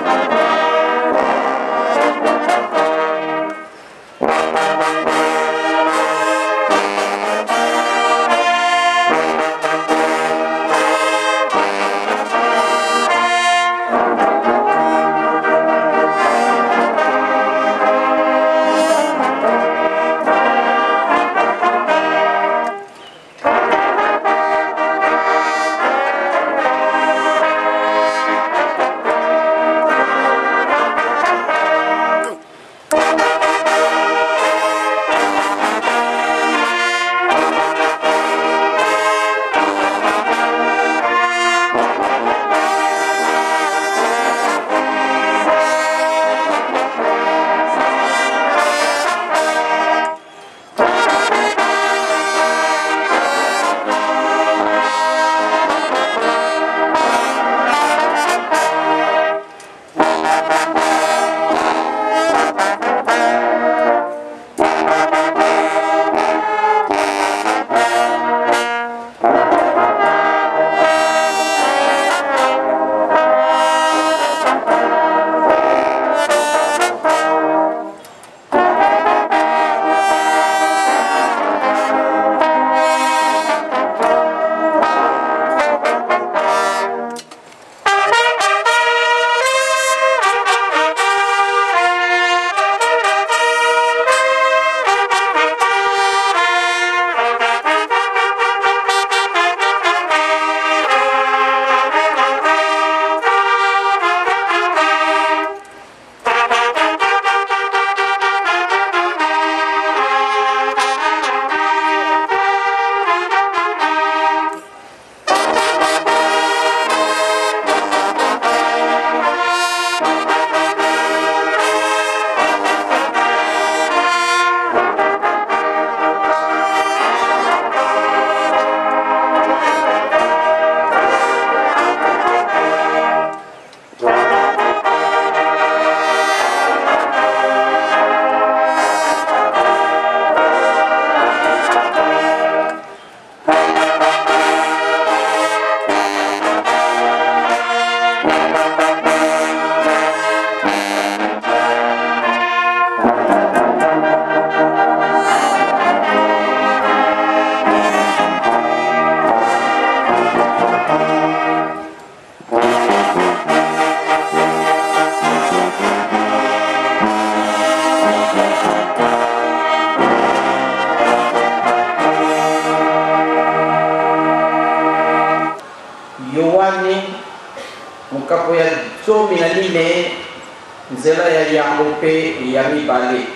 mukapo ya zomi na nine nzela ya yango pe ya mibale.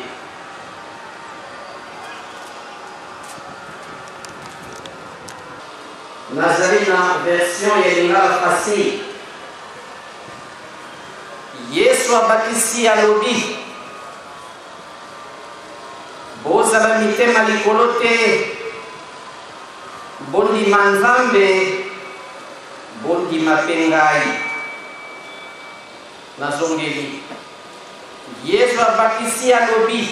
Nazali na version ya Lingala Facile. Yesu abakisi alobi bozala mitema likolo te, bondima Nzambe, bondima pe ngai. Nazongeli Yesu abakisi alobi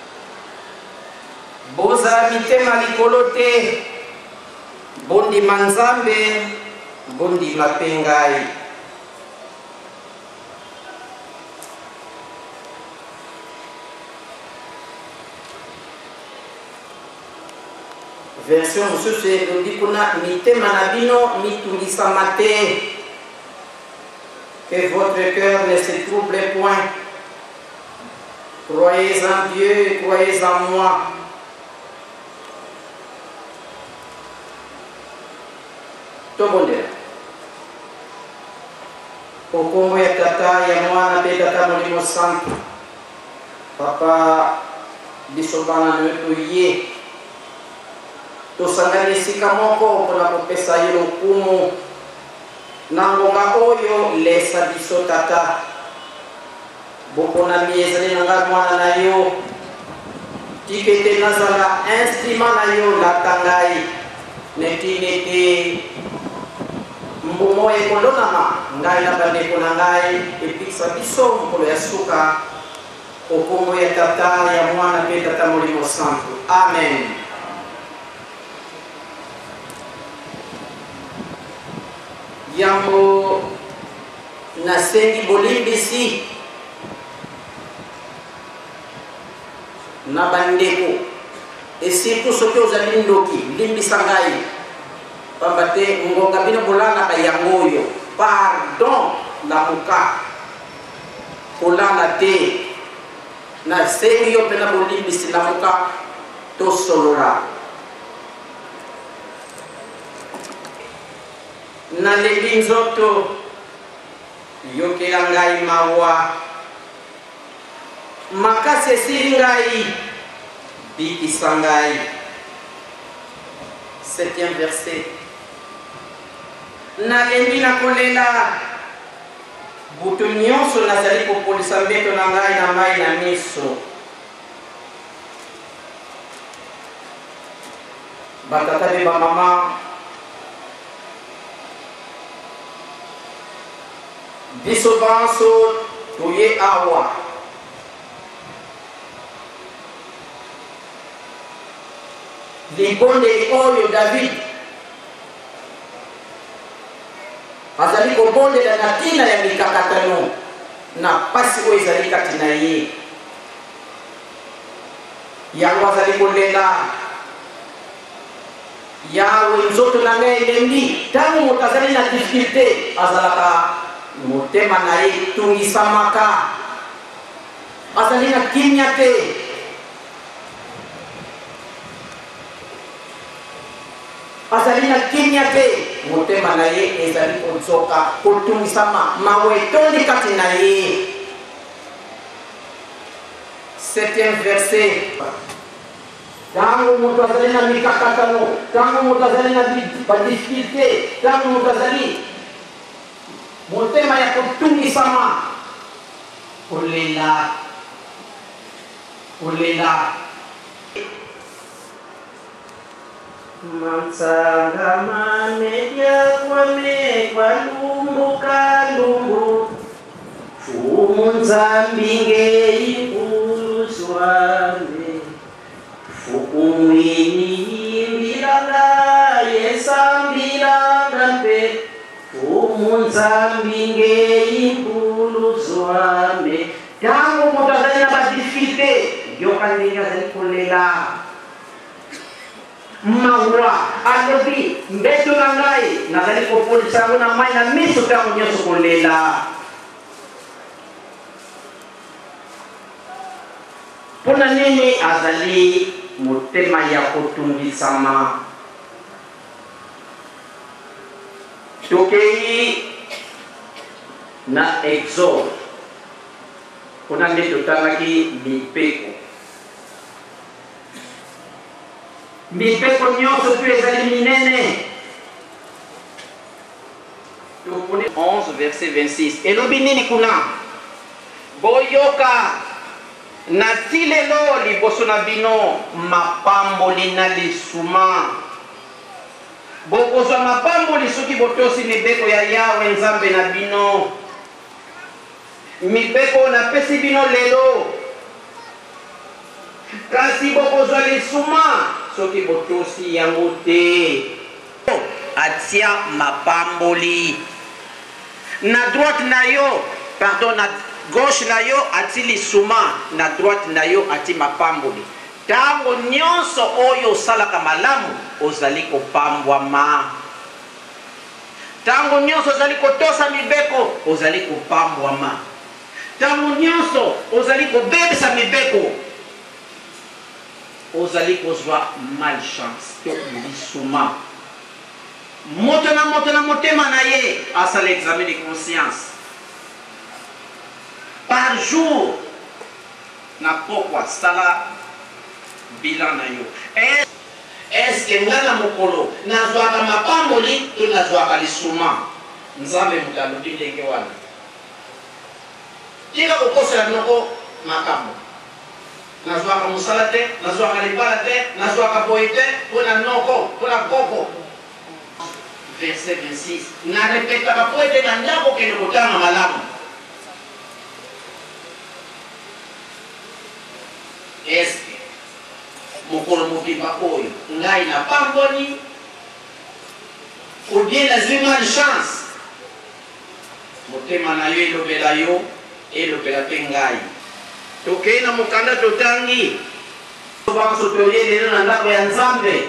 bozala mitema likolo te, bondima Nzambe, bondima pe ngai. Version mosusu elobi kuna mitema na bino mitungisa te, que votre cœur ne se trouble point. Croyez en Dieu et croyez en moi. Tobondela okombo ya tata ya mwana pe tata molimo santo papa biso bana wetu ye tosangani esika moko mpona kopesa ye lokumu na ngonga oyo lesa biso tata boponami ezali na ngai mwana na yo tikete nazala instrument na yo lata ngai netini ete mbumo ekolonama ngai na bandeko na ngai epikisa biso mokolo ya suka okombo ya tata ya mwana pe tata molimo santo. Amen. Yango nasengi bolimbisi na bandeko et surtout soki ozali ndoki limbisa ngai pamba te ngonga bino bolalaka yango oyo pardon lamuka kolala te na sengi yo mpe na bolimbisi lamuka tosolola nalembi nzoto yokela ngai mawa makasi esili ngai bikisa ngai. 7e verset. Nalembi nakolela butu nyonso nazali kopolisa mbeto na ngai na mai na miso. Batata be bamama biso banso toye awa libondeli oyo David azali kobondela na ntina ya mikakatano na pasi oyo ezali kati na ye yango azali kolela yawe nzoto na ngai elembi ntango moto azali na difficulté azalaka motema na ye tungisamaka azali na kimia te azali na kimia te motema na ye ezali kozoka kotungisama mawe etondi kati na ye. 7e verset. Tango moto azali na mikakatano, tango moto azali na badifficulté, tango moto azali motema ya kotungisama kolela Mansanga mamedia kwame kwa lumbu Fumunzambinge ikuswame Fukumwini imbilanga yesambilanga mpe Fumunzambinge ikuswame. Tango moto azali na badifficulté yoka ndenge azali kolela mawa alobi mbeto na ngai nazali kopolisa yango na mai na miso ntango nyonso kolela. Mpona nini azali motema ya kotungisama? Tokei na Exode mpona nde totalaki mipeko. Mipeko nyonso tu ezali minene. 11 verset 26. Elobi nini kuna? Boyoka nati lelo liboso na bino mapamboli na lisuma. Bokozwa mapamboli soki botosi mibeko ya Yawe Nzambe na bino. Mibeko napesi bino lelo. Kasi bokozwa lisuma soki botosi yango te. Atia mapamboli na droite na yo, pardon, na gauche na yo ati lisuma, na droite na yo ati mapamboli. Tango nyonso oyo osalaka malamu ozali kopambwama. Tango nyonso ozali kotosa mibeko ozali kopambwama. Tango nyonso ozali kobebisa mibeko ozali kozwa malchance to lisuma. Moto na motema na ye asala examen de conscience par jour na pokwa sala bilan na yo. Est-ce que ngana mokolo nazwaka mapamboli to nazwaka lisuma? Nzambe mutalobi ndenge wana tika kokosela noko makambo. Nazwaka musala te, nazwaka libala te, nazwaka boye te, mpona noko, mpona koko. Verset 26. Na repetaka po ete na ndako kende kotanga malamu. Eske mokolo mobimba oyo ngai na pamboni ou bien nazwi malchance? Motema na yo elobela yo, elobela mpe ngai. Tokei na mokanda totangi sotoyele na ndako ya Nzambe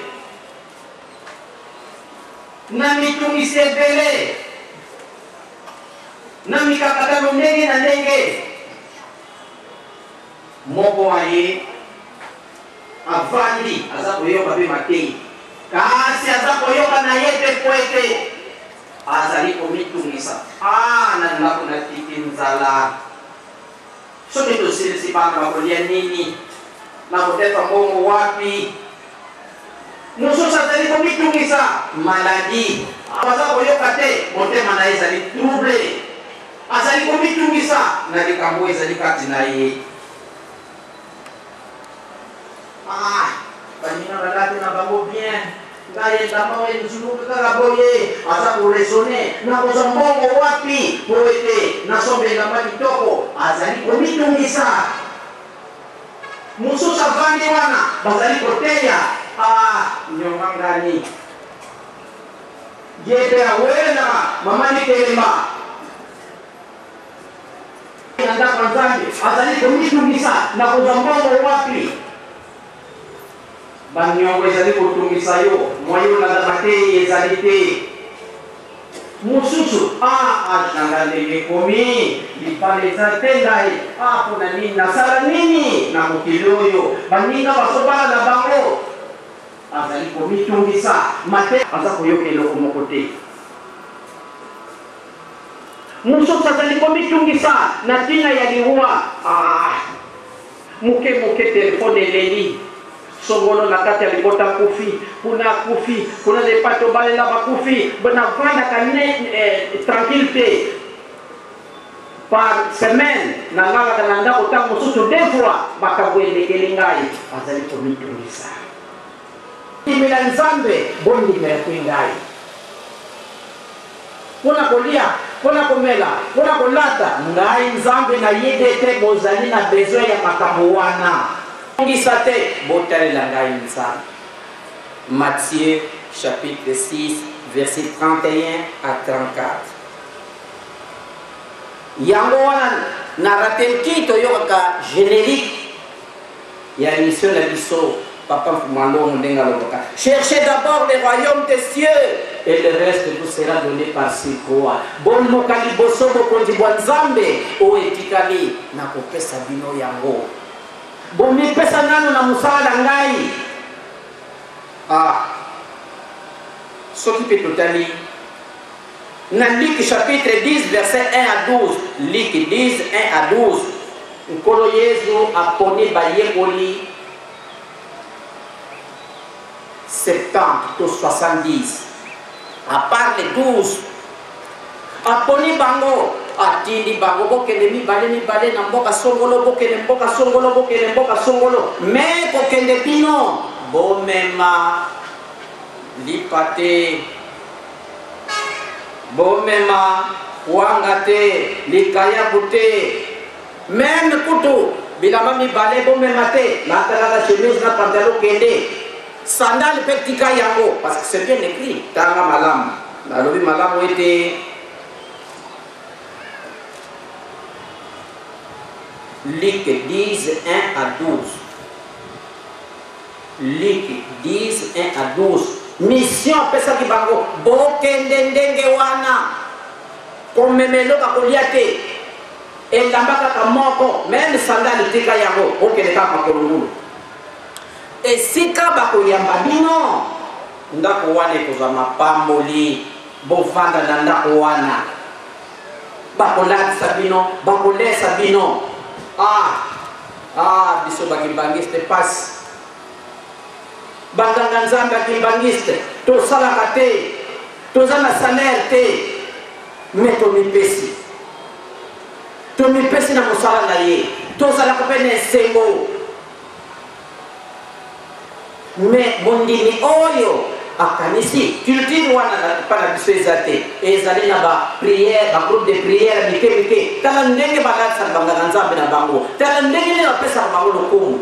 na mitungisi ebele na mikakatano ndenge na ndenge moko waye avandi aza koyoka mpe matei kasi aza koyoka na ye te po ete azali komitungisa na ndako na tiki nzala soki tosilisi bana bakolia nini na kotefa mbongo wapi mosusu azali komitungisa maladi aza koyoka te motema na ye ezali trouble azali komitungisa na likambo ezali kati na ye banina balati na bango bien ngaye ndama nzuluka kaka boye aza koresone na kozwa mbongo wapi po ete nasombela kitoko azali komitungisa mosusu avandi wana bazali koteya nyonga ngani ye mpe awela mama Nikelemba na ndako ya Nzambe azali komitungisa na kozwa mbongo wapi banyongo ezali kotungisa yo mwayo na te ezali te mosusu nanga ndenge komi lipale eza te ngai mpona nini nasala nini na mokili oyo baninga basobala na bango azali komitungisa mate aza koyoka eloko moko te mosusu azali komitungisa na ntina ya liwa moke telefone eleli songolo na kati ya libota kufi kuna lepato balela bakufi navandaka tranquille te par semaine nalalaka na ndako ntango mosusu deux fois makambo elekeli ngai azali komitungisa ndimela Nzambe bondimela te ngai mpona kolia mpona komela mpona kolata ngai Nzambe na yede te bozali na besoin ya makambo wana Matthieu chapitre 6 verset 31 à 34. Yango wana narrative ki toyoka générique ya émission la biso papa Fumalo ndenga loboka. Cherchez d'abord le royaume des cieux et le reste vous sera donné par si quoi. Bon lokali boso bokondi bwa Nzambe o etikali na kopesa bino yango. Bomi pesa nano na musala ngai soki pe totali na Luc chapitre 10 verset 1 à 12 Luc 10 1 à 12 nkolo Yesu aponi bayekoli 70 to 70 à part les 12 aponi bango atindi bango bokende mibale na mboka songolo bokende mboka songolo mais kokende bino bomema lipate bomema wanga te likaya bute même kutu bilamba mibale bomema te natalaka chemise na pantalon kende sandale pe tika yango parce que c'est bien écrit tanga malamu nalobi malamu ete Luc 10, 1 à 12. Luc 10, 1 à 12. Mission pesa kibango. Bokende ndenge wana. Komemelo kakolia te. Elamba kaka moko. Même sandali tika yango. Okende kaka makolungulu. Esika bakoyamba bino. Ndako wana ekozwa mapamboli. Bovanda na ndako wana. Bakolatisa bino. Bakolesa bino. Biso bakimbangiste pasi banganga Nzambe akimbangiste tosalaka te toza na salaire te mais tomipesi na mosala na ye tozalaka mpe na esengo mais mondimi oyo akanisi culture wana pana biso eza te ezali na bapriere bagroupe de priere mike tala ndenge balatisaka banganga Nzambe na bango tala ndenge nde bapesaka bango lokumu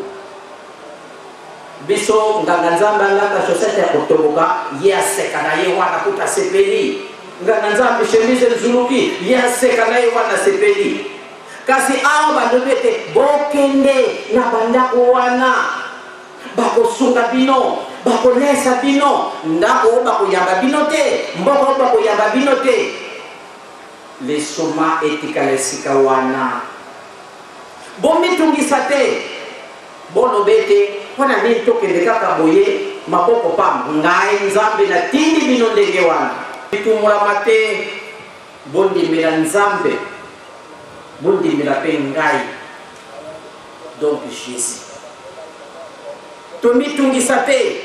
biso nganga Nzambe alata chaussette ya kotoboka ye aseka na ye wana kuta sepeli nganga Nzambe chemise nzuluki ye aseka na ye wana sepeli kasi awa balobi ete bokende na bandako wana bakosunga bino, bakolesa bino, ndako bakoyamba bino te, mboko bakoyamba bino te. Lesoma etikala esika wana. Bomitungisa te, bolobe te, wana nini tokende kaka boye maboko pam ngai nzambe na tindi bino ndenge wana. Bitumulama te, bondimela nzambe, bondimela pe ngai. Donc Jésus. Tomitungisa te.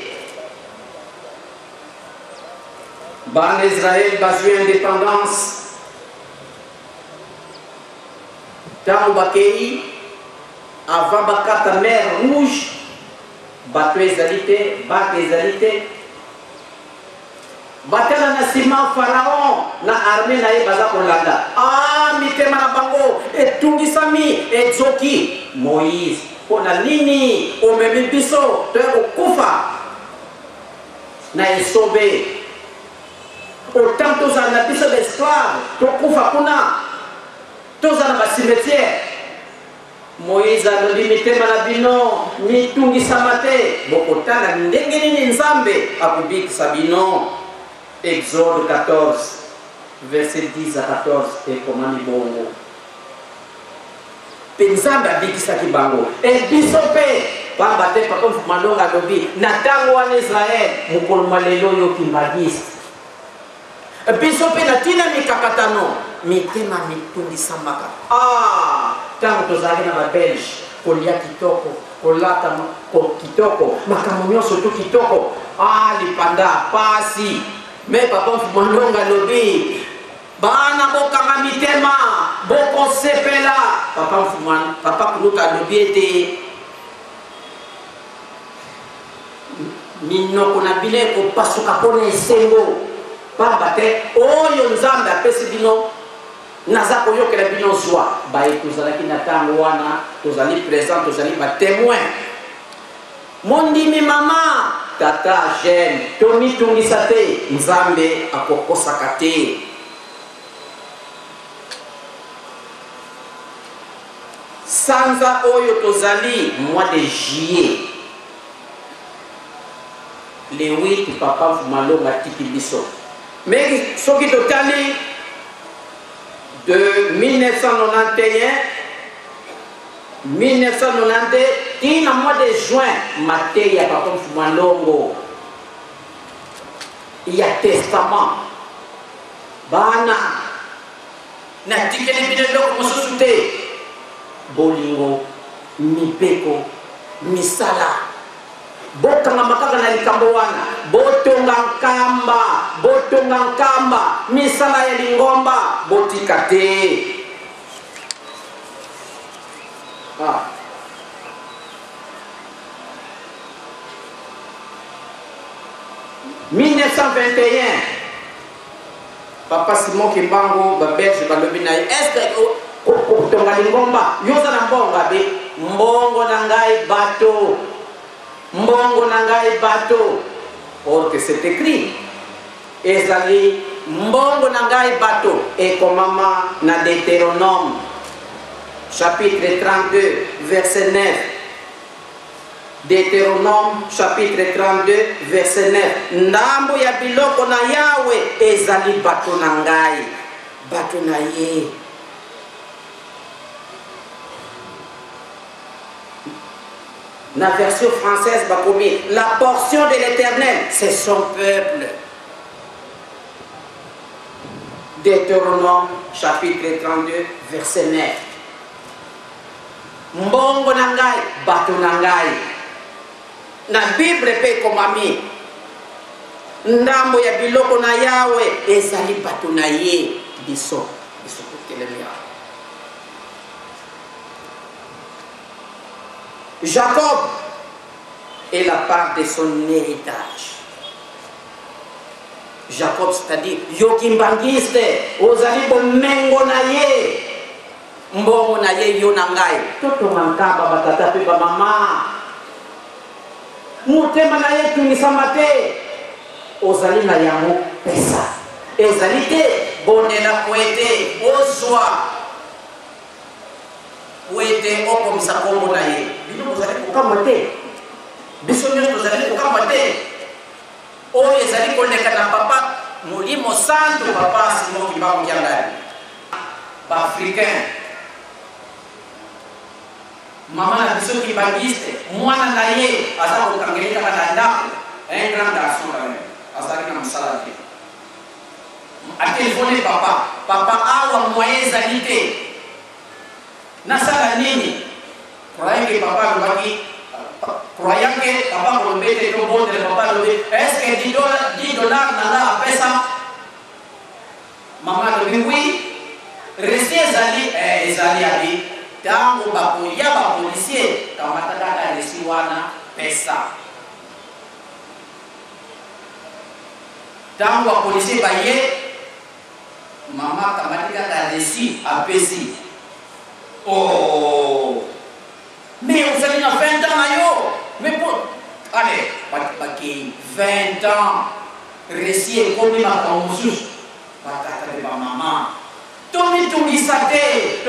Ban Israël bazui indépendance. Tant bakei avant bakata mer rouge, bato ezalité, bak ezalité. Batela na sima Pharaon na armée na ye baza kolanda. Ah, mitema na bango etungisami ezoki Moïse. Pona nini omemi biso to kufa na esobe. Autant tozala na biso d'esclave to kufa kuna. Tozala na cimetière. Moïse alobimi mitema na bino mitungisama te. Bokotala ndenge nini nzambe akubikisa bino. Exode 14, verset 10 à 14, et comment ni bongo. Penzamba bikisaki bango. Et bisope, pambate papa malonga lobi, natango en Israël, mukolo malelo yo kimbagis. Bisope na tina mikakatano, mitema mitungisamaka. Ah, tango tozali na ba Belge, kolia kitoko, kolata kitoko, makamonyoso tu kitoko. Ah, lipanda pasi. Mais papa Fumanonga lobi bana bokanga mitema boko sepela papa Fuman papa Kuluka lobi ete minoko na bile ko pasuka pona esengo pamba te oyo nzambe apesi bino naza koyokela bino zwa baye tozalaki na ntango wana tozali présent tozali ba témoin mondimi mama tata jeune tomitungisa te nzambe akokosaka te. Sanza oyo tozali mois de juillet le 8 papa Fumalonga tiki biso mais soki totali de 1991 1992 tina mois de juin Mateya papa Fumalongo il y a testament bana na tikeli bino loko mosusu te bolingo mipeko misala bokanga makaka na likambo wana botonga nkamba misala ya lingomba botika te. Ah. « 1921, Papa Simon Kimbango, Babelge, Balobinaï, est-ce que Tonga Lingomba, Yosa Nambonga, Mbongo Nangai Bateau, Mbongo Nangai Bateau, or que c'est écrit, Ezali, Mbongo Nangai Bateau, et comme maman na Deutéronome, chapitre 32, verset 9. Deutéronome chapitre 32 verset 9. Ndambo ya biloko na yawe ezali bato na ngai, bato na ye. La version française bakomi, la portion de l'Éternel, c'est son peuple. Deutéronome chapitre 32 verset 9. Mbongo na ngai, bato na ngai. Na Bible pe komami ndambo ya biloko na yawe ezali bato na ye biso kotelemia. Jacob est la part de son héritage. Jacob, c'est-à-dire yokimbangiste ozali bomengo na ye mbongo na ye yo na ngai toto mankamba batata pe ba mama mutema na ye tungisama te ozali na yango pesa ezali te bonela kwete ozwa kwete okomisa kombo na ye bino ozali kokama te biso nyonso tozali kokamba te oyo ezali koleka na papa molimo santo papa Simon Kimbangu Kiangani baafricain mama na biso kibangiste mwana na ye aza kokangeleka na ndako un grand garçon quand même azalaki na mosala te atelefone papa awa moyen ezali te nasala nini croyant papa alobaki croyant que papa kolobete to bondele papa alobi est-ce que 10 dollars nanga apesa mama alobi oui resi ezali abi tango bakoya bapolisier kamata kaka resi wana pesa tango bapolisier baye mama kamati kaka resi apesi. Oh, mais vous allez dans 20 ans ayo, mais pour allez, baki 20 ans récit et comme ma kamusus bakata de mama tomi tungisate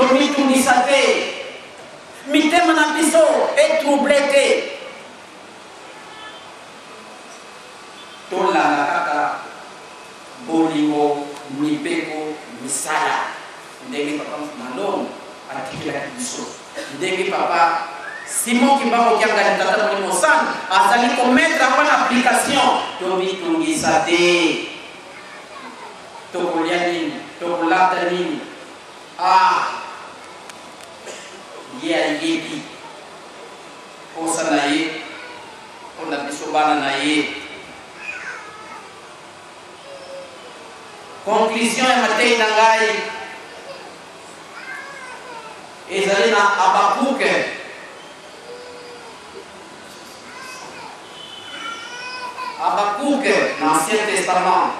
mitema na biso et troublé tola na kaka bolingo mipeko misala ndenge papa malon atikila biso ndenge papa Simon Kimbangu Kiangani tata molimo sana azali ko mettre en application tomi tungisate tokolia tokolata nini ye ayebi posa na ye ona biso bana na ye. Conclusion ya matei na ngai ezali na Abakuke na Ancien Testament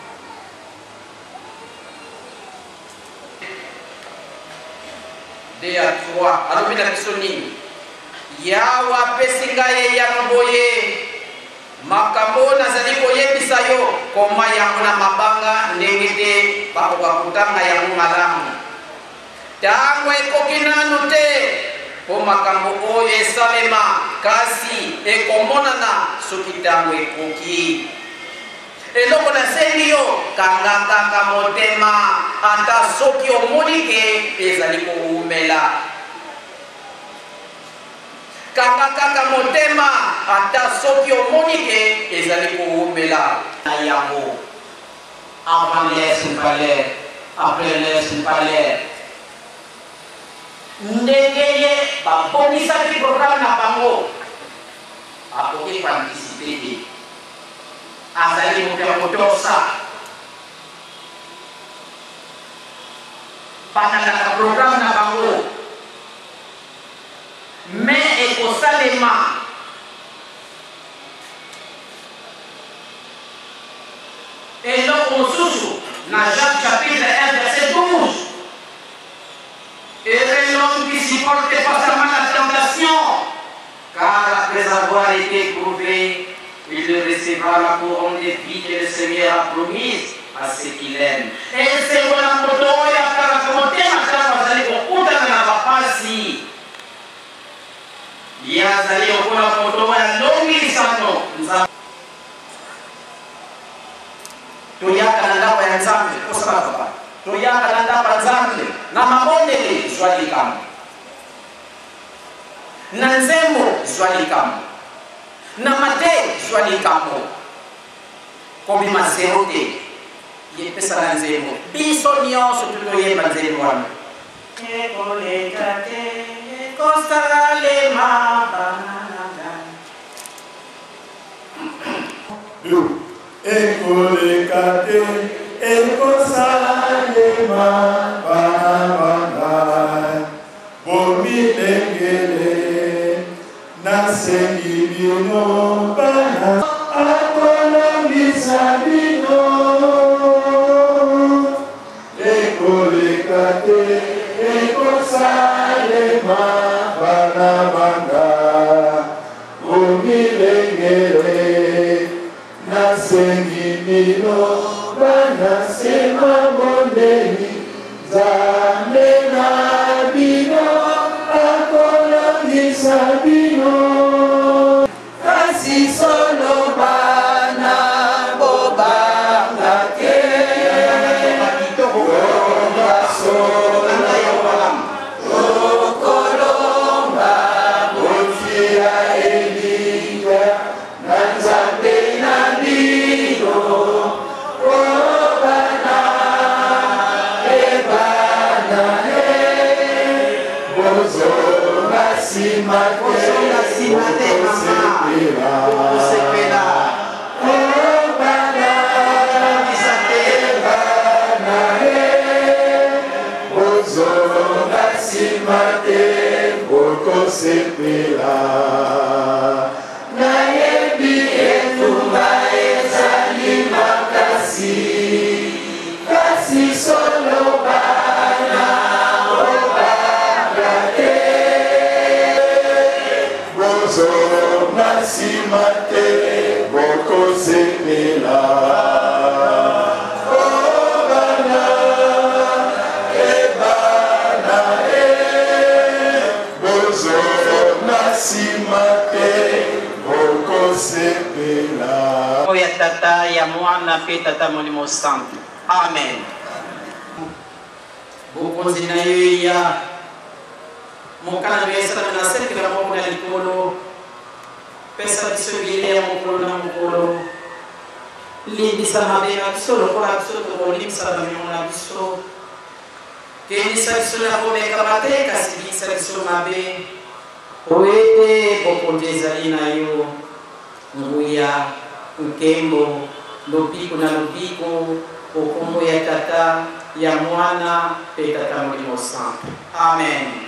de ya 3 alobi na biso nini yawe apesi ngai ya maboye makambo nazali koyebisa yo koma yango na mabanga ndenge te bakoka kotanga yango malamu ntango ekoki nanu te po makambo oyo esalema kasi ekomonana soki ntango ekoki. Eloko nasengi yo kanga kaka motema ata soki omoni ke ezali koumela kanga kaka motema ata soki omoni ke ezali koumela na yango avant l'air s'il fallait après l'air s'il fallait ndenge ye babonisaki programme na bango akoki koanticipe te azali moto ya kotosa bakangaka programme na bango mais ekosalema eloko mosusu na Jacques chapitre 1 verset 12 heureux l'homme qui supporte patiemment la tentation car après avoir été prouvé il recevra la couronne de vie que le Seigneur a promise à ceux qui l'aiment. Et c'est mon moto ya karakote makamba zali kokutana na bapasi. Ya zali okona moto ya longi sano. Toyaka na ndapa ya Nzambe kosala papa. Toyaka na ndapa ya Nzambe na mabondele swali kama. Na nzembo swali kama. Na mate swali kamo kobi mazero te ye pesa na nzembo biso nyonso tuloyemba nzembo wana ekoleka te ekosalema banana ekoleka te ekosalema banana bomilengele nasengi bino bana akolambisa bino ekoleka te ekosalema bana banga omilengele nasengi bino bana sema bondeli Nzambe na bino akolambisa bino Ya Tata, ya Mwana, pe Tata Molimo Santo. Amen. Bukunzi na ya mukana besa na sekira mo na likolo. Pesa disogile ya mukolo na mukolo. Lindi sa mabe na biso lokola biso to lim sa na biso. Kendi sa biso na ko me kabate kasi sa biso mabe. Oete bokonjeza inayo nguya Nkembo, lupiko na lupiko, ukumbu ya Tata, ya Mwana, pe Tata Molimo Santo. Amen.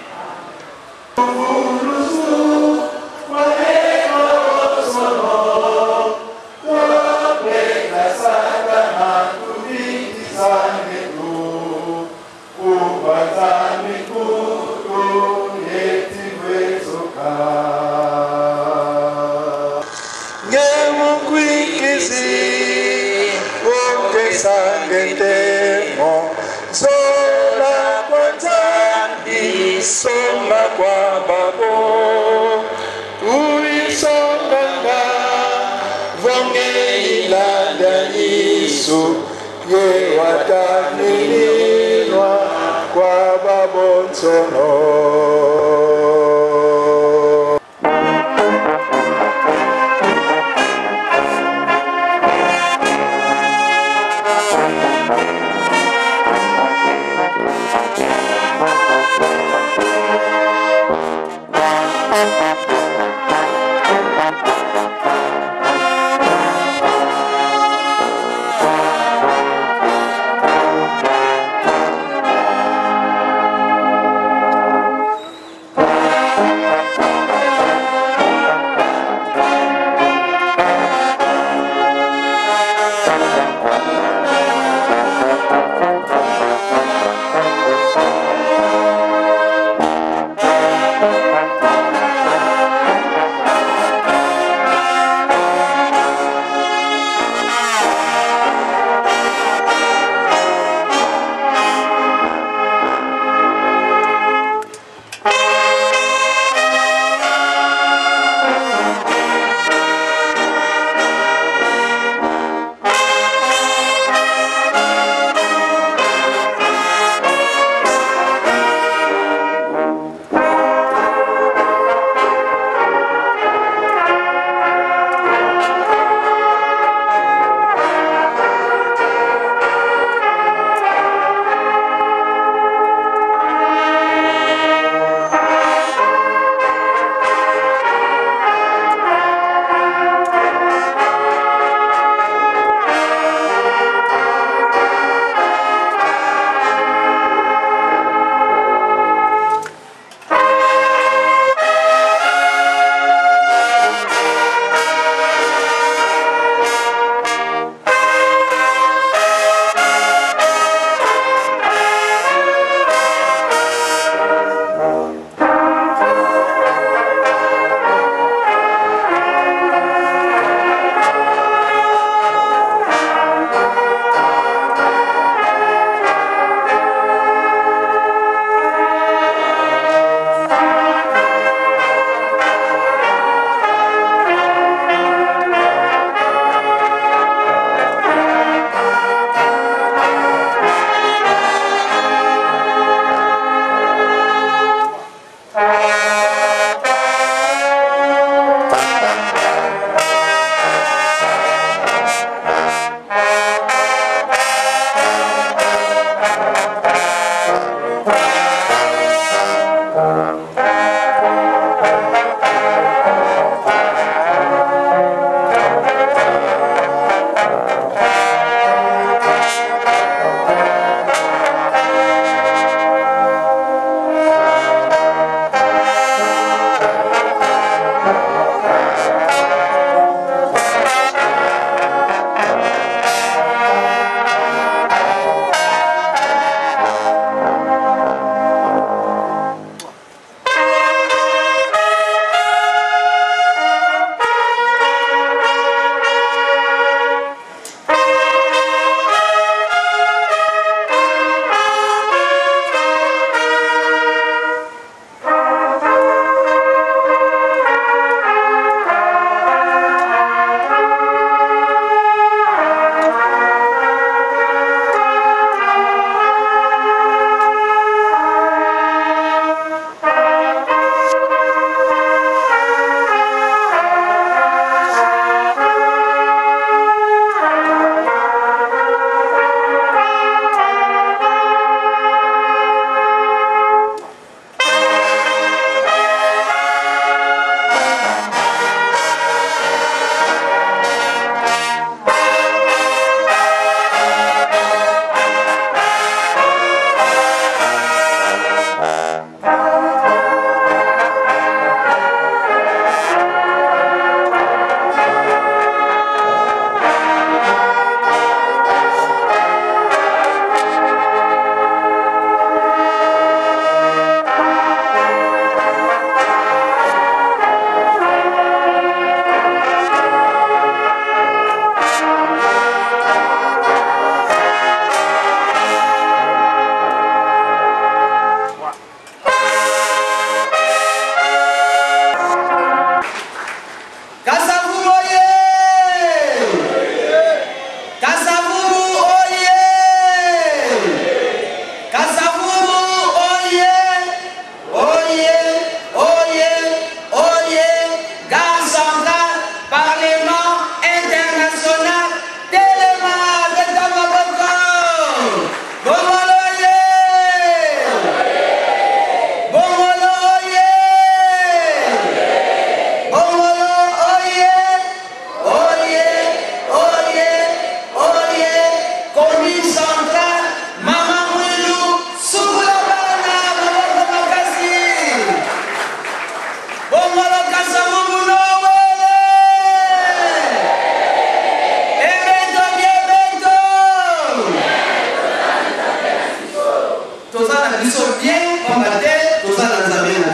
Songa kwa babo uisonganga vonge ilanda Yesu ye wataninwa kwa babo nsono.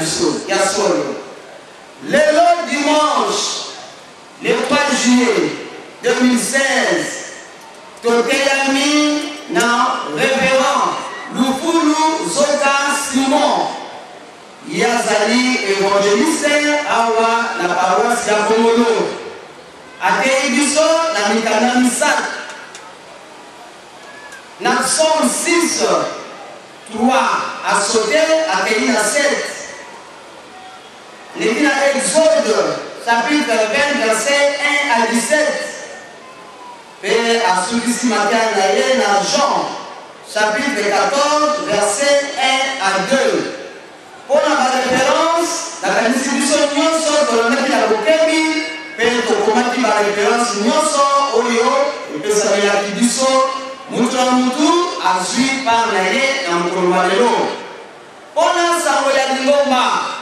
biso ya solo. Le dimanche, le 3 juillet 2016, Totelami na révérend Lufulu Zoka Simon Yazali évangéliste awa na paroisse ya Komolo atei biso na mikanda misato na Psaume 6 3 a sauté atei na 7 les na Exode chapitre 20 verset 1 à 17 et à celui-ci matin na Jean chapitre 14 verset 1 à 2 pour la référence la kanisi biso nyonso tolonaki na bokebi mpe tokomaki baréférence nyonso oyo epesamelaki biso mutu na mutu azwi par na ye na mokolo wa lelo mpona sango ya lingomba.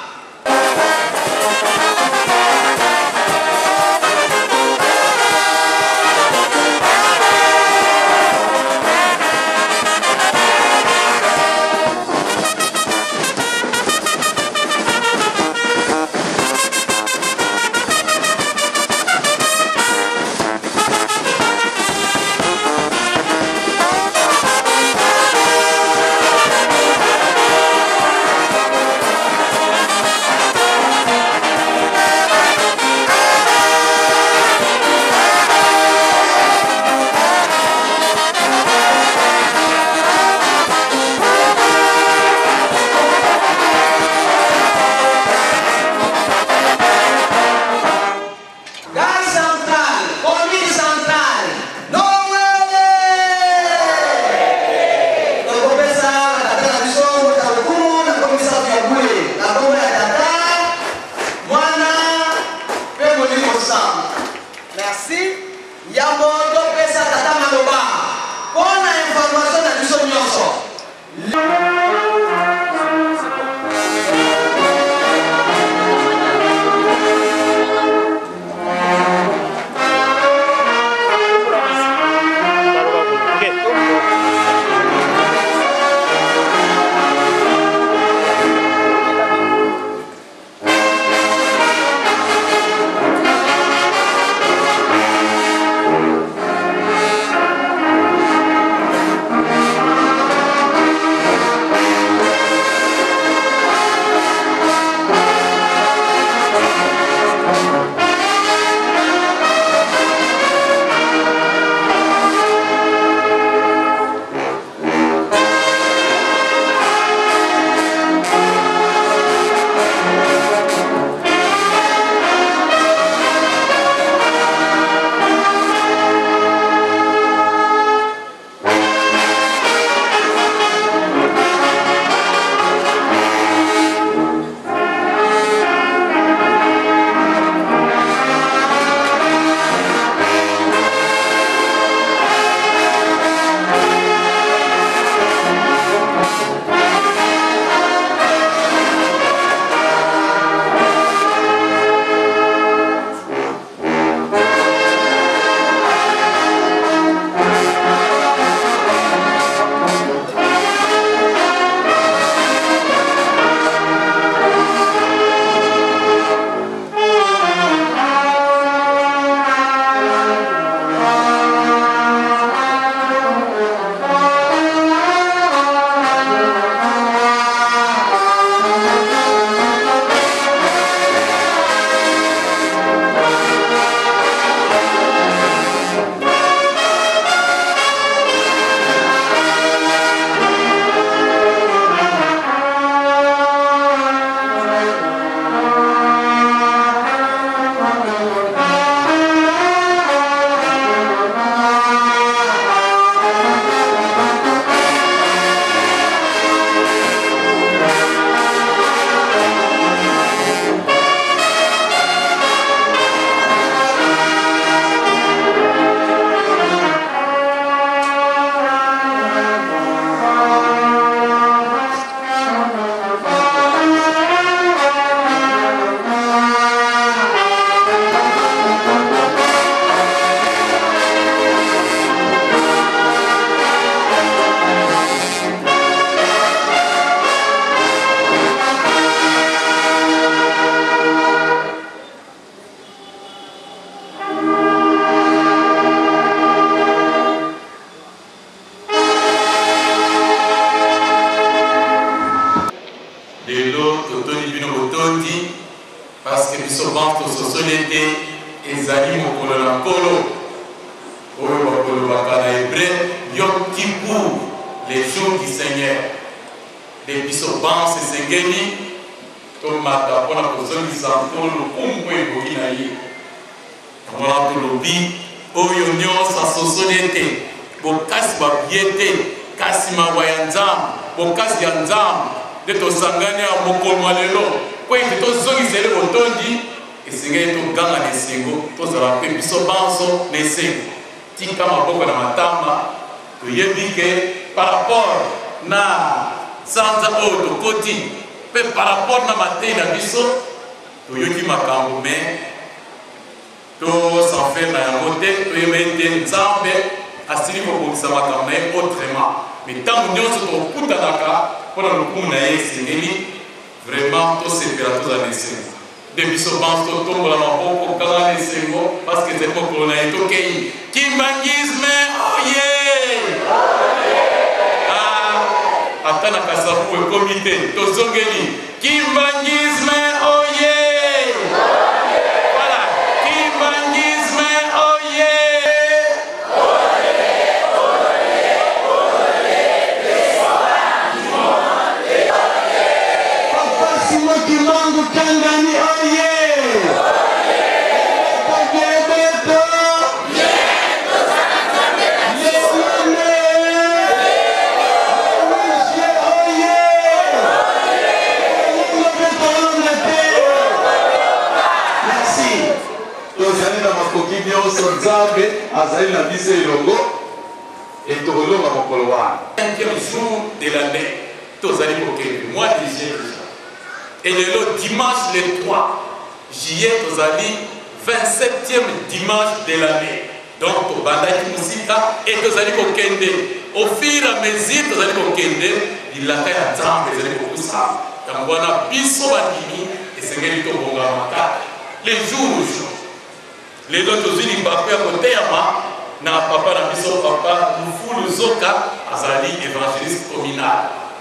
aujourd'hui parce que biso banque société ezali mokolo na nkolo oyo bakolobaka na hébreu Yom Kippour, les jours du Seigneur. Les biso banque esengeli tomata mpona kozongisa nkolo kumbu ekoki na ye wana tolobi oyo nyonso asosoli ete bokasi babie te kasi mawa ya nzambe bokasi ya nzambe nde tosangani ya mokolo wa lelo po ete tozongisele botondi esengeli toganga na esengo tozala mpe biso banso na esengo tika maboko na matama toyebi ke par rapport na sanza oyo tokoti mpe par rapport na matei na biso toyoki makambo me tosanfaire na yango te toyeba ete nzambe asili kobongisa makambo na ye autrement me ntango nyonso tokutanaka mpona lokumu na ye esengeli vraiment tosepela tozala na esengo nde biso banso totombola maboko kaka na esengo parce que ezali mokolo na ye tokei kimbangisme oye ata na kasapu ekomi te tozongeli kimbangisme oye voilà kimbangisme oye Papa Simo Kimangu Kangani oye nzambe azali na biso elongo etolonga mokolo wana 5e jour de l'année tozali kokende mois de juillet et lelo dimanche le 3 juillet tozali 27e dimanche de l'année donc tobandaki mosika et tozali kokende au fur et à mesure tozali kokende lilaka ya nzambe ezali kokusa yango wana biso bandimi esengeli tobongama makaka les jours au jour lelo tozwili mbako ya koteyama na papa na biso papa Lufulu Zoka azali évangéliste communal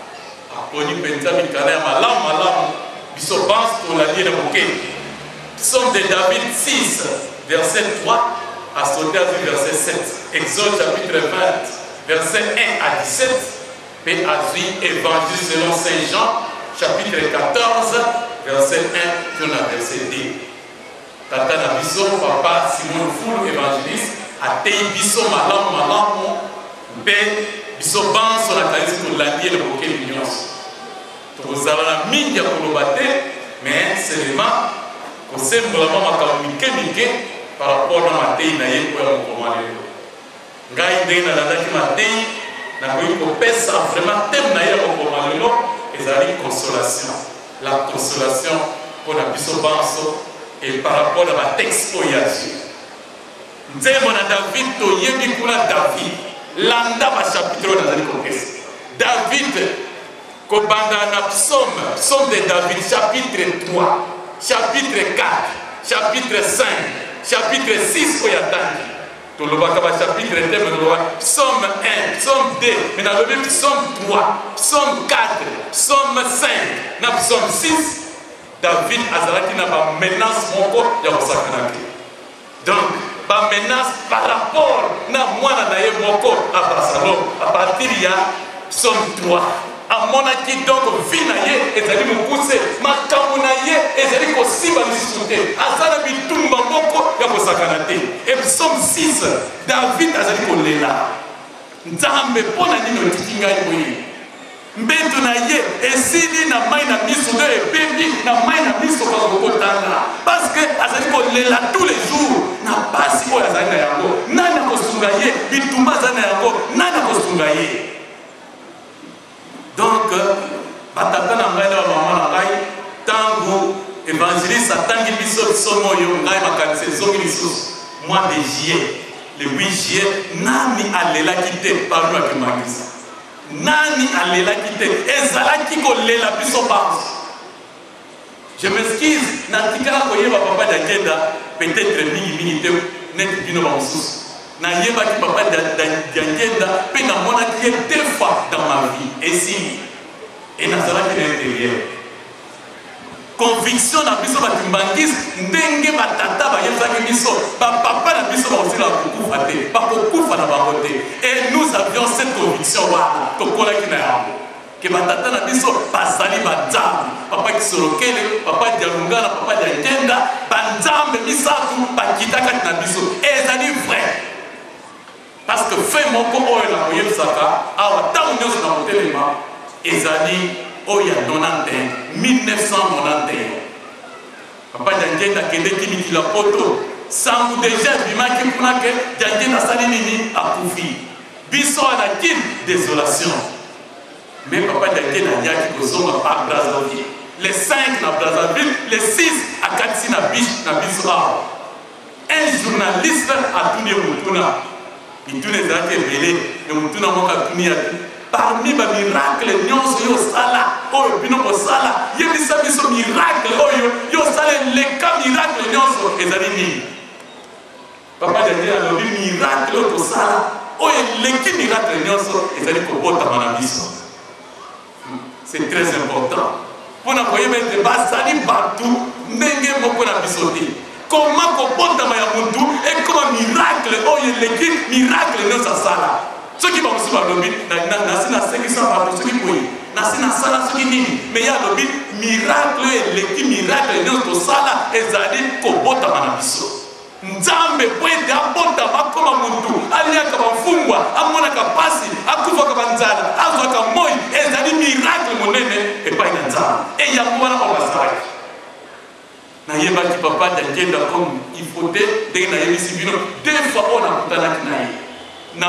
aponi mpenza mikala ya malamu biso banse tolali na mokili Psaume de David 6 verset 3 à sauter à verset 7 Exode chapitre 20 verset 1 à 17 et à évangile selon Saint Jean chapitre 14 verset 1 jusqu'à verset 2 tata na biso papa Simon Lufulu évangéliste atei biso malamu mpe biso banso na kanisi tolandi ye na bokeli nyonso tokozala na mingi ya koloba te mais seulement kosembolama makambo mike par rapport na matei na ye oyo ya mokolo wa lelo ngai ndenge nalandaki matei nakoki kopesa vraiment teme na ye ya mokolo wa lelo ezali consolation la consolation mpona biso banso et par rapport à ma texte oyo ya Dieu nzembo na David toyebi kuna David landa bachapitre oyo nazali kopesa David kobanda na psaume de David chapitre 3 chapitre 4 chapitre 5 chapitre 6 oyo atangi tolobaka bachapitre te me toloba psaume 1 psaume 2 me nalobi psaume 3 psaume 4 psaume 5 na psaume 6 David azalaki na ba menace moko ya kosakana te donc ba menace par rapport na mwana na ye moko Absalom à partir ya psaume 3 amonaki donc vie na ye ezali mokuse makambo na ye ezali kosimba lisusu te aza na bitumba moko ya kosakana te et psaume 6 David azali kolela nzambe mpona nini otiki ngai boye mbeto na ye esili na mai na miso nde ebebi na mai na miso bakokotanga parce que azali kolela tous les jours na basi oyo azali na yango nani akosunga ye bitumba azali na yango nani akosunga ye donc batata na ngai na bamama na ngai ntango évangéliste atangi biso bisomo oyo ngai makanisi ezongi lisusu mois de juillet le 8 juillet nani alelaki te parmi bakimangisa nani alelaki te ezalaki kolela biso banso je m'excuse natikala koyeba papa Diakenda peut-être mingi te neti bino bamosusu nayebaki papa Diakenda mpe namonaki ye 2 fois dans ma vie esili et nazalaki na intérieur conviction na biso batimbangisi ndenge batata bayebisaki biso bapapa na biso bakosila kokufa te bakokufa na bango te. Et nous avions cette conviction wana tokolaki na yango ke batata na biso bazali banzambe, papa Kisolokele, papa Dialungana, papa Diakenda, banzambe misato bakitaka na biso. Ezali vrai parce que fait moko oyo na koyebisaka awa ntango nyonso na kotelema ezali oyo ya 1991. Papa Diakenda akendeki mikila poto sangu deja bimaki mpona ke Diakenda asali nini akufi biso na kini désolation. Mais papa Diakenda ayaki kozonga par Brazzaville, les 5 na Brazzaville, les 6 à Katsi na biso awa. Un journaliste atuni mutuna itune ezalaki ebele na mutuna moko atuni ati parmi ba miracle nyonso yo sala oyo bino kosala yebisa biso miracle oyo yo sala leka miracle nyonso ezali nini. Papa Diakenda alobi miracle oyo kosala oyo leki miracle nyonso ezali kobotama na biso. C'est très important. Pour nous voyez mettre basali partout, n'engé moko na bisoté. Comment kobotama ya muntu et comment miracle oyo leki miracle nyonso sala. Ce qui va aussi balobi na sina 500 partout ce qui boyi. Na sina sala ce qui nini. Mais ya lobi miracle leki miracle nyonso sala ezali kobotama na biso. Nzambe kwete abotama koma muntu aliyaka bafungwa amonaka pasi akufaka banzala azwaka moi ezali miracle monene epai na nzambe eyango wana babasaki nayebaki papa Diakenda comme il faut ndenge nayebisi bino 2 fois oyo nakutanaki na ye na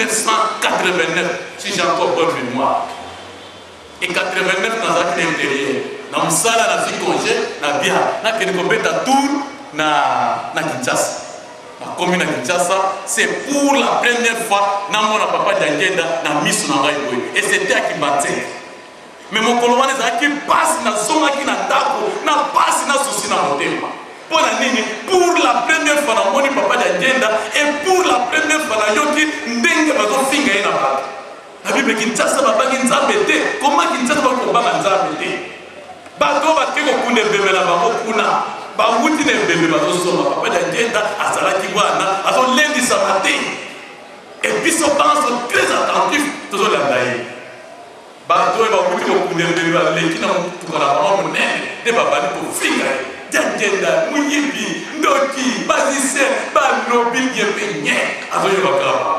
1989 si j'ai encore bonne mémoire. Et 89 nazalaki na intérieur na mosala nazwi congé na bia nakende kobeta tour na Kinshasa. Comme na Kinshasa, c'est pour la première fois na mona papa Diakenda na miso na ngai boye. Et c'était à Kimbaté. Mais mon colonel ezaki passe na zona ki na ndako na passe na souci na motema. Pour la nini pour la première fois na moni papa Diakenda et pour la première fois na yoki ndenge bazo finga ina bato. Na bibe Kinshasa babangi nzambe te. Comment Kinshasa ba ko ba nzambe te? Bato bakeko kunde bebe na bango kuna. Bawuti ne bebe bazosoma papa Diakenda azalaki wana azolendisa matin et puis so pense très attentif tozolanda ye bato bawuti kokunde bebe baleki na mutukana bango monene nde babali kofinga ye Diakenda muyibi ndoki bazise balobi yepe nye azoyebaka bango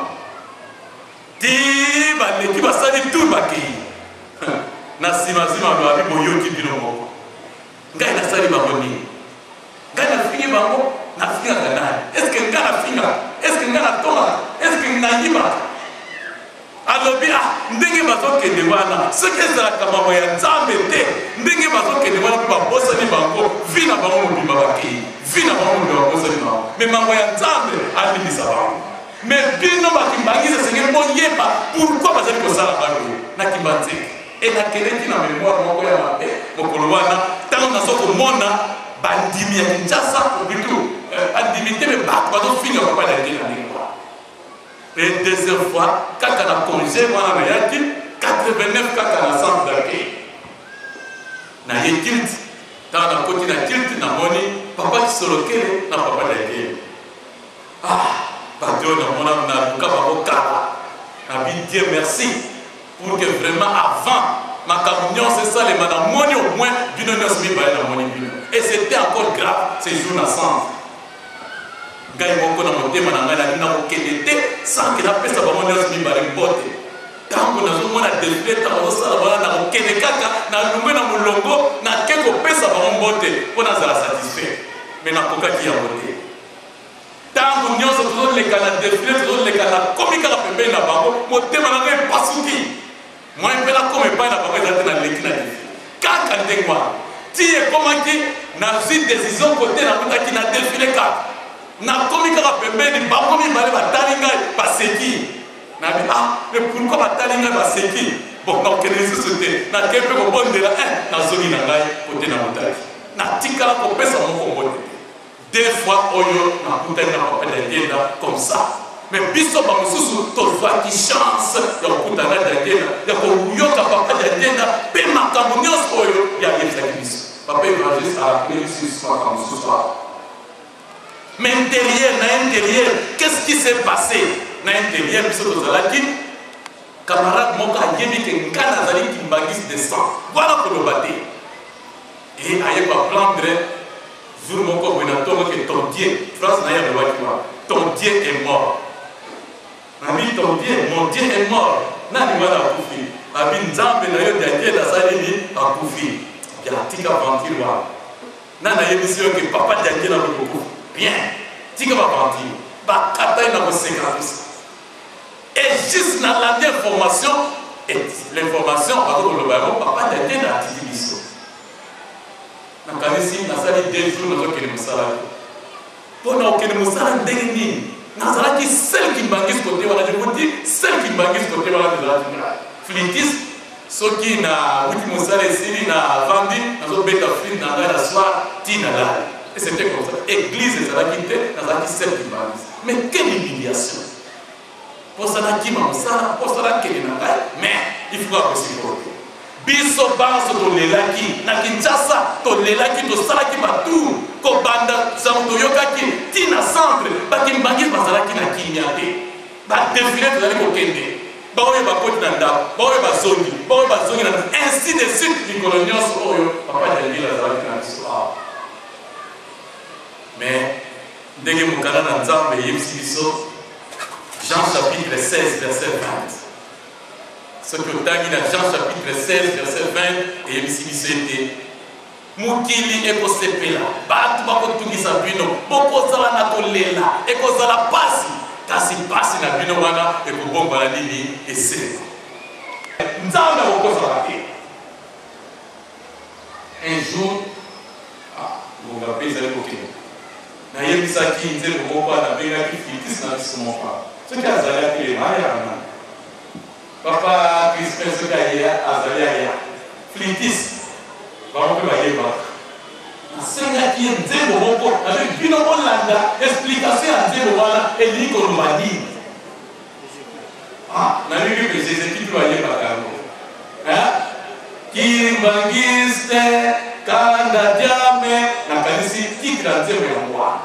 ti baleki basali tout bakei na simazima babi boyoki bino moko ngai nasali bango nini. Gana fingi bango na finga kanani. Est-ce que ngana finga? Est-ce que ngana tonga? Est-ce que ngana alobi ndenge bazokende wana soki ezalaka mambo ya nzambe te ndenge bazokende wana mpe babosani bango vi na bango mobimba bakei vi na bango mobimba babosani bango me mambo ya nzambe alimisa bango me bino bakimbangisa esengeli boyeba pourkui bazali kosala bango na kimba nzeke e nakeleki na memoire moko ya mabe mokolo wana ntango nazokomona bandimi ya Kinshasa obitu bandimi te me bato bazofinga papa Diakenda ndenge wana. Et deuxième fois, quand on a congé, on a dit 89 quand on a centre d'accueil. Na yékilt, dans la côté na kilt na moni, papa Kisolokele na papa Diakenda. Ah, pardon, na mona na luka babo kala. Na bi Dieu merci pour que vraiment avant ma communion c'est ça les madame moni au moins bino na smi ba na moni bino. Et c'était encore grave ces jours na centre. Gai moko na motema na ngai na kokende te sans que la pesa ba mona smi ba mbote tango na zo mona défilé tango sala bana na kokende kaka na lumbe na mulongo na keko pesa ba mbote pona za satisfait mais na kokaki ya mbote tango nyonso zo le kana défilé zo le kana komika ka pembe na bango motema na ngai pasuki moi pela comme pas na bango za na leki na kaka ndengwa tie komaki na zi décision côté na kotaki na défilé kaka na komika ka pembeni bango mibale batali ngai baseki na bi mais pourquoi batali ngai baseki bon na okende lisusu te na kepe kobondela na zongi na ngai kote na motali na tikala kopesa moko mbote deux fois oyo na kutani na papa Diakenda comme ça mais biso bamosusu tozwaki chance ya kokutana na Diakenda ya koyoka papa Diakenda mpe makambo nyonso oyo ya yebisaki biso papa évangéliste a appelé sur ce soir. Mais intérieur, qu'est-ce qui s'est passé? Dans l'intérieur, camarade mon gars, il y a des Canadiens qui m'aguisent de sang. Voilà pour le bâtir. Et il y a un plan de jour mon corps, que ton Dieu, France n'a rien de ton Dieu est mort. Ami, ton Dieu, mon Dieu est mort. Nani wana akufi. Abi nzambe na yo diake na salini akufi. Ya tika vantir wa. Nana yemission que papa diake na beaucoup. Bien. Tika va vantir. Ba kata na ko 50. Et juste dans l'information, et l'information, par contre, le baron, papa diake na titibiso. Na kanisi na sali 2 jours na ko kene musala. Pona okene musala ndenge nini? Nazaraki celle qui m'engage côté voilà je vous dis celle qui m'engage côté voilà de Flintis ce qui na wuti musale siri na vandi nazo beta flint na la soir tina là et c'était comme ça église Nazaraki te Nazaraki celle qui m'engage mais quelle humiliation pour ça na qui m'a musala pour ça na quelle na mais il faut pas possible biso banso to lelaki na Kinshasa to lelaki to salaki batu ko banda santo yokaki tina centre bakimbangi bazalaki na kinyate ba défilé to zali ko kende ba oyo ba koti na nda ba oyo ba zongi na ainsi de suite du colonial oyo papa de la zalaki na biso mais ndenge mukana na nzambe yebisi biso Jean chapitre 16 verset 20. Ce que Tangi dans Jean chapitre 16, verset 20, et M. Mukili eko sepela, batu bako tungisa bino, boko zala na kolela, eko zala pasi, kasi pasi na bino wana, eko bomba na nini, ese. Nzamba boko zala ke. Un jour, bonga pesa eko kene. Na yebisa ki nze bomopa na benga ki fitis na biso mopa. Ce qui a zala ke maya na. Papa Crispin Sokaya Azalia Flintis Baroque Bayeba Senga qui est zéro moko avec Bino Landa explication à zéro voilà et Nico Nomadi n'a vu que ces équipes Bayeba qui mangiste Kanda Diame n'a pas dit qui grandit mais moi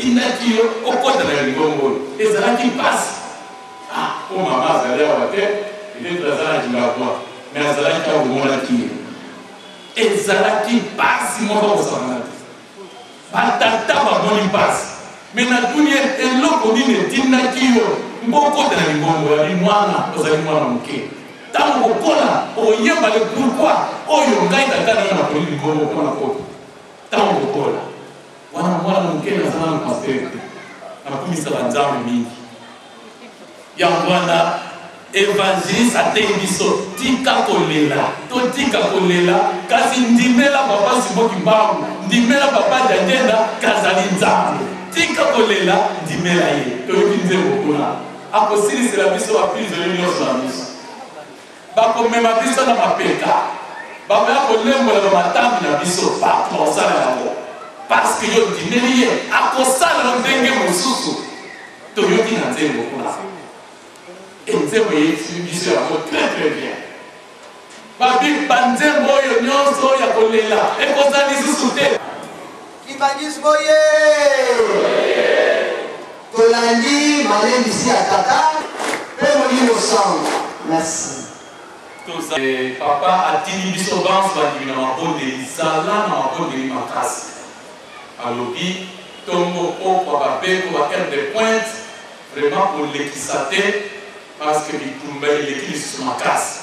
etindaki yo okota na lingombo ezalaki mpasi po mama azali awa te peut-être azalaki ngabwa mais azalaki akomonaki ye ezalaki mpasi moko kosangana te batata bamoni mpasi mais na dunia eloko nini etindaki yo mbokota na lingombo yali mwana ozali mwana moke ntango kokola oyeba le pourquoi oyo ngai tata nanga naponi lingombo mpona kota ntango kokola wana mwana moke nazala na paster te nakumisaka nzambe mingi yango wana évangéliste ateyi biso tika kolela totika kolela kasi ndimela papa Simboki Mbangu ndimela papa Jangenda kazali nzambe tika kolela ndimela ye toyoki nzembo kuna akosilisela biso baprisonnier nyonso na biso bakomema biso na mapeka bakoya kolembola bamatambi na biso bakosala yango parce que yo ndimeli ye akosala ndenge mosusu toyoki na nzembo kuna nzembo yesu biso yango très bien banzembo oyo nyonso ya kolela ekozala lisusu te Kibangis boye tolandi malendisi ya tata mpe molimo sang merci papa atindi biso banso bandimi na mabondeli zala na mabondeli makasi alobi ntongo pokwa babeko baheure de pointe vraiment kolekisa te parce que bitumba eleki lisusu makasi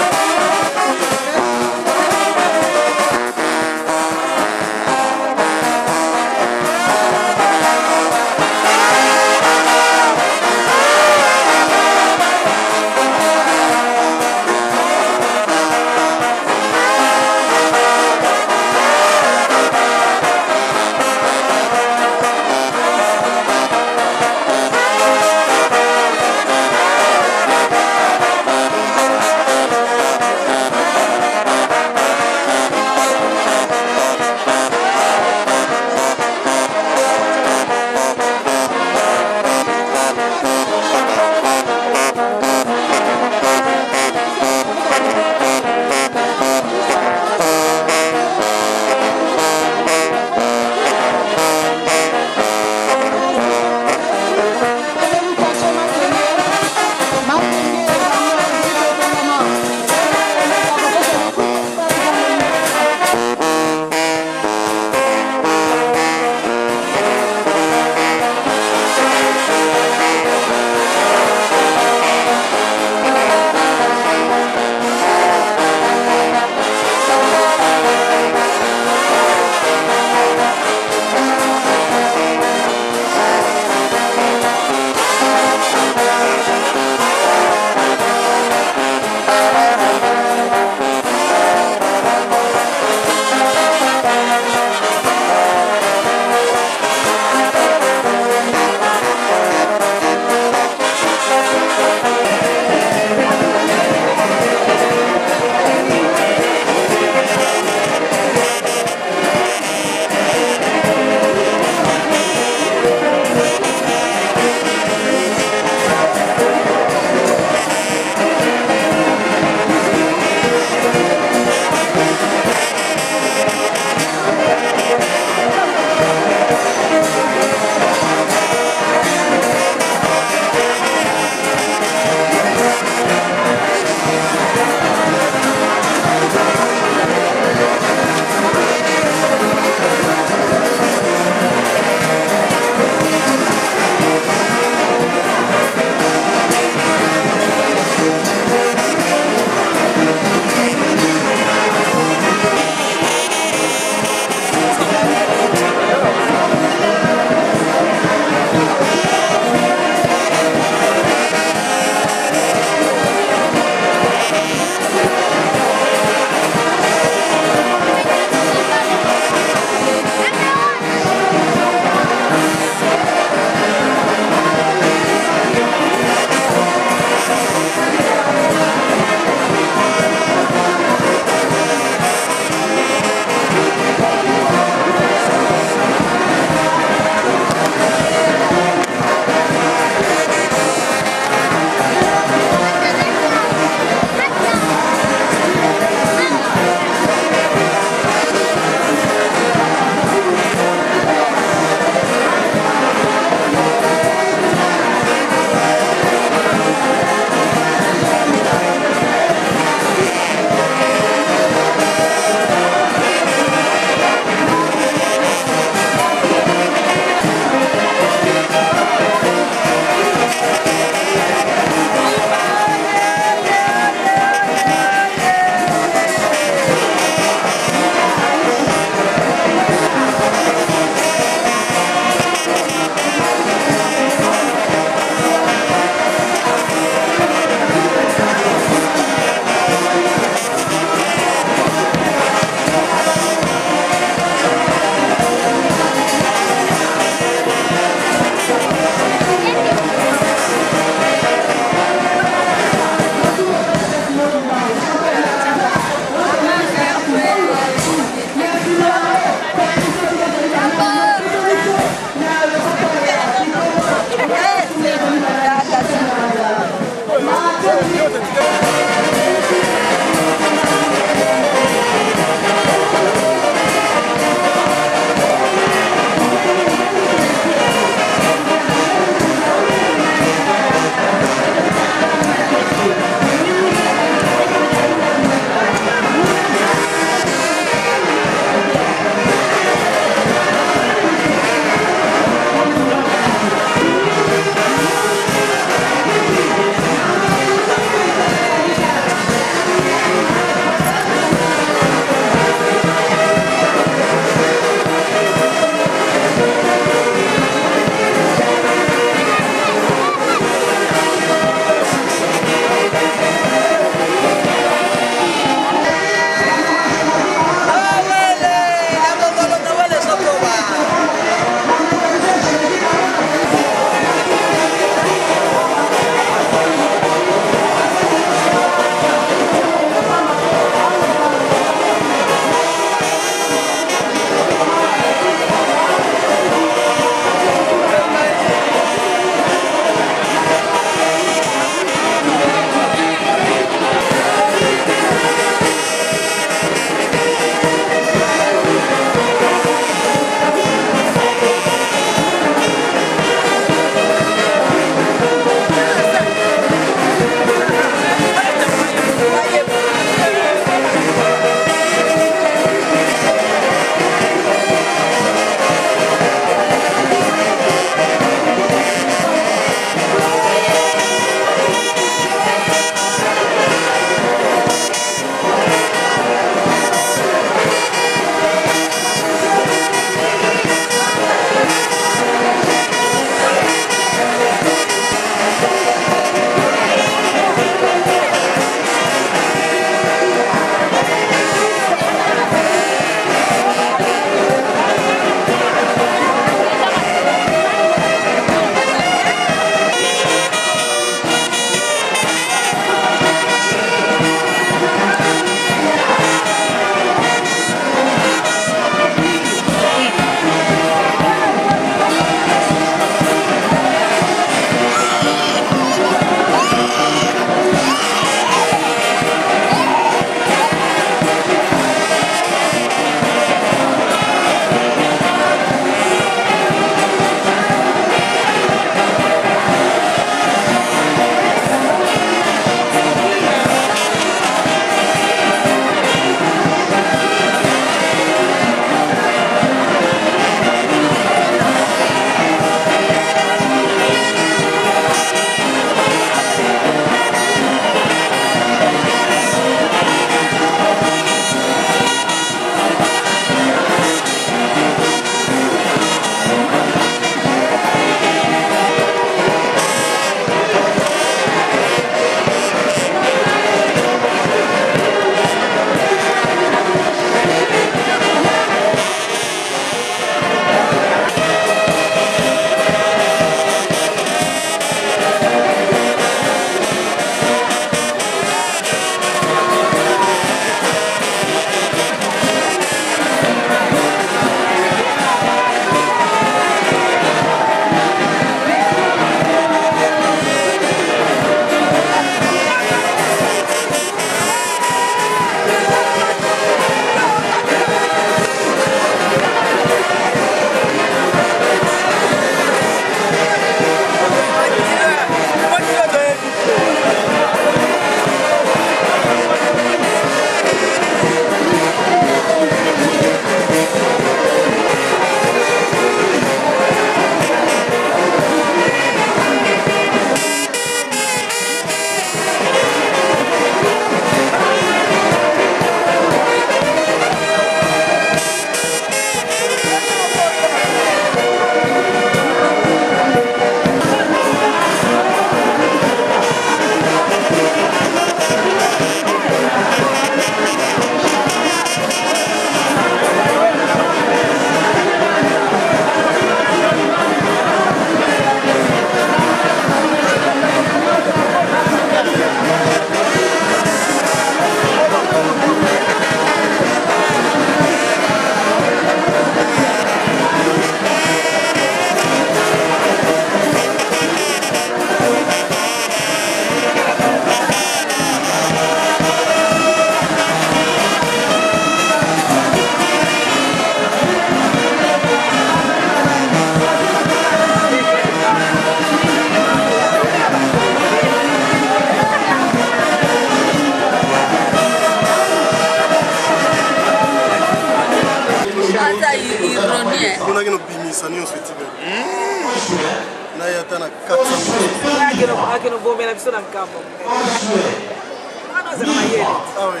Asa ironie. Kuna kino bimisa ni oswetibe. Na yata na 400. Akino bomela biso na nkambo. Ana za mayele. Ah oui.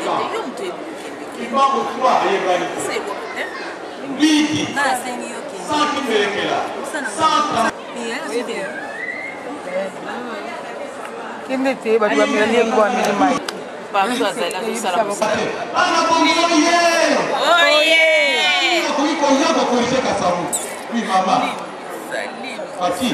Kende te ba ba mele ngwa mele mai. Pa mtu azala kusala musala. Ana bongo ye. Oye. Kuiko yako kuiseka sabu. Oui mama. Fati.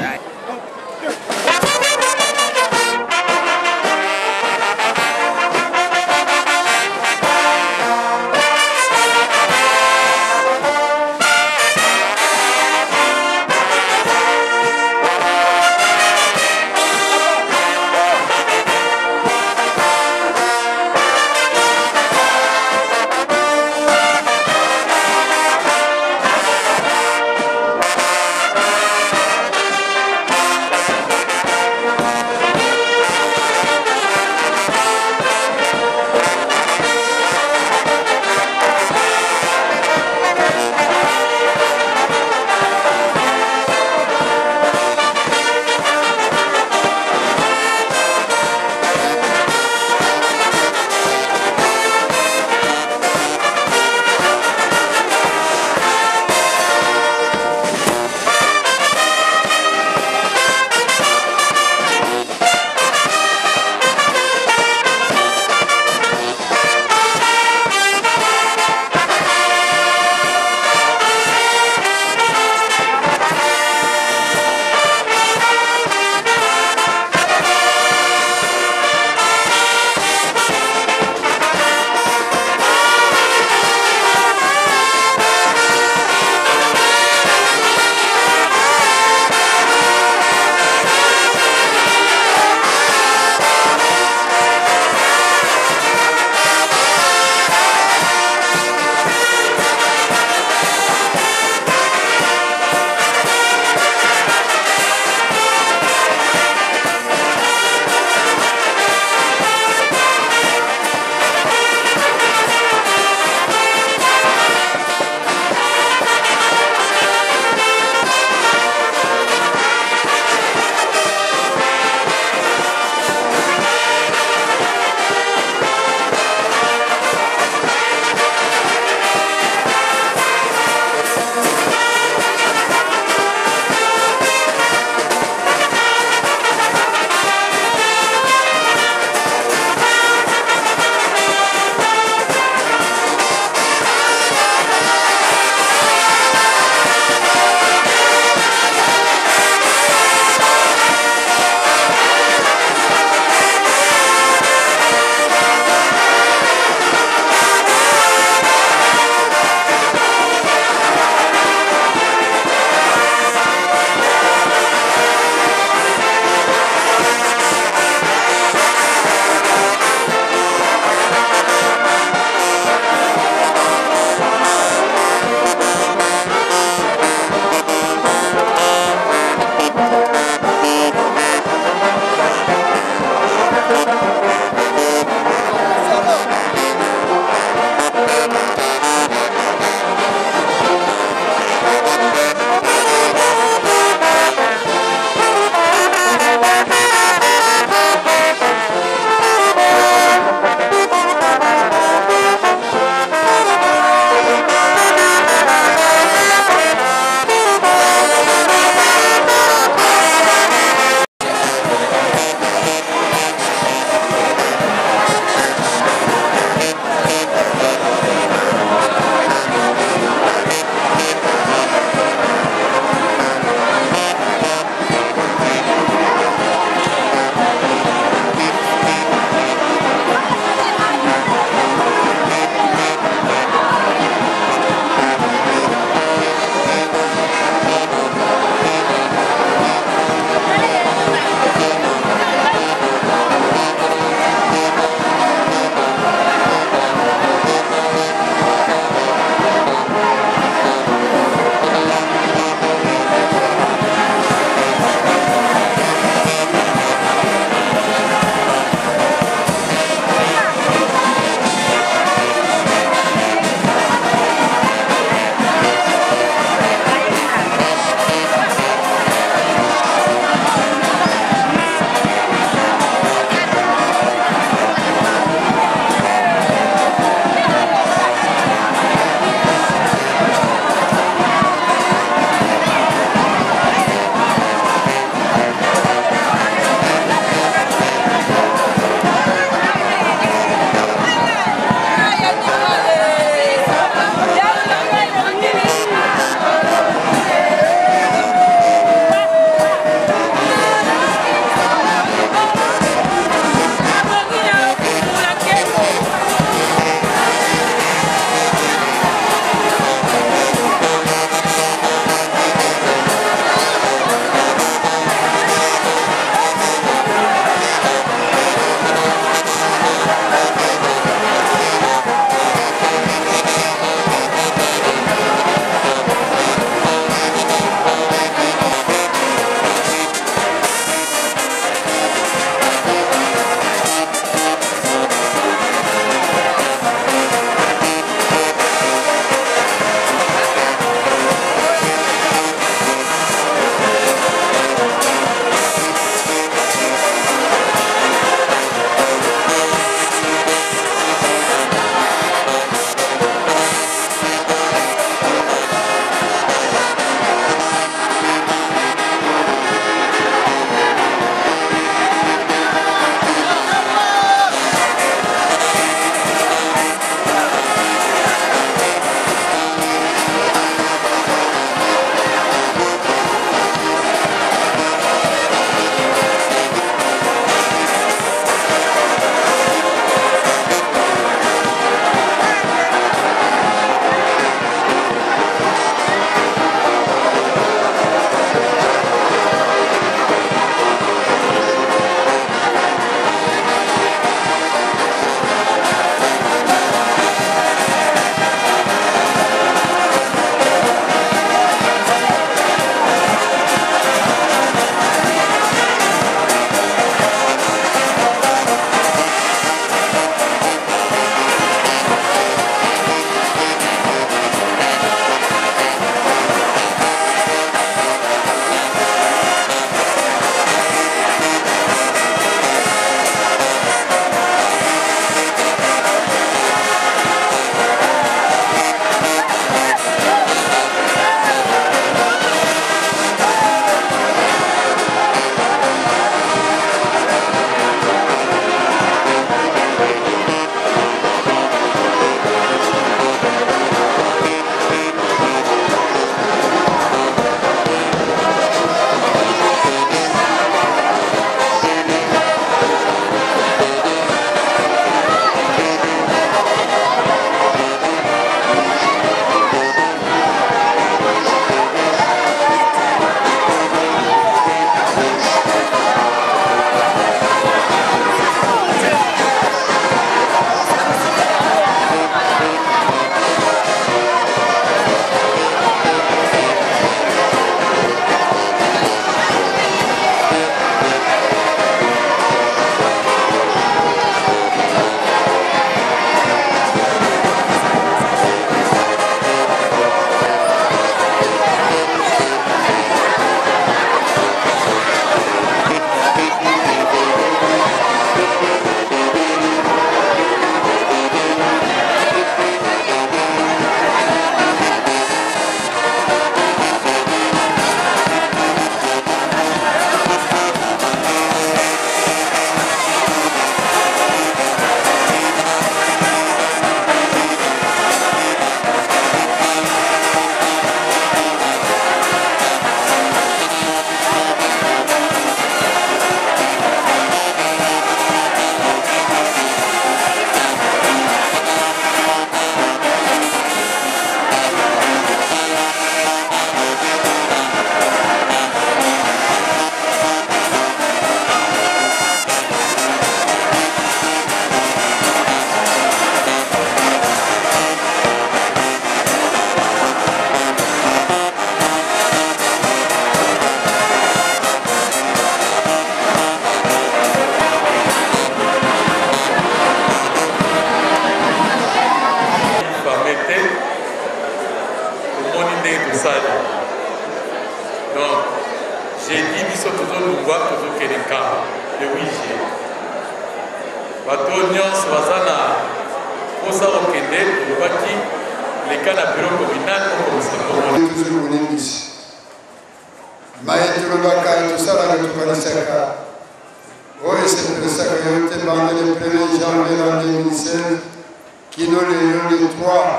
ndenge tosali. Donc j'ai dit biso tozolungwa tozokende kamba le 8 juillet. Bato nyonso baza na posa kokende tolobaki leka na bureau communal okomisa maye tulobaka tosalaka tukanisaka oyo eseperesaka yo te banda le 1er janvier en 2016 kino lelo le 3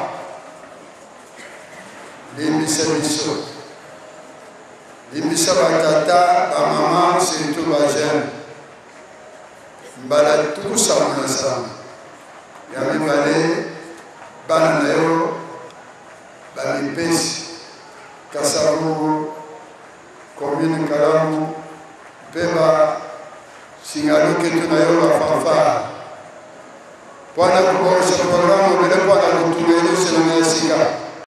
limbisa biso limbisa batata bamama surtout bajene mbala tukusamuna sana ya mibale bana na yo bamipesi Kasavubu commune Kalamu Peba Singaluke tunayo fanfare. Bwana kuboresha programu bila bwana kutumia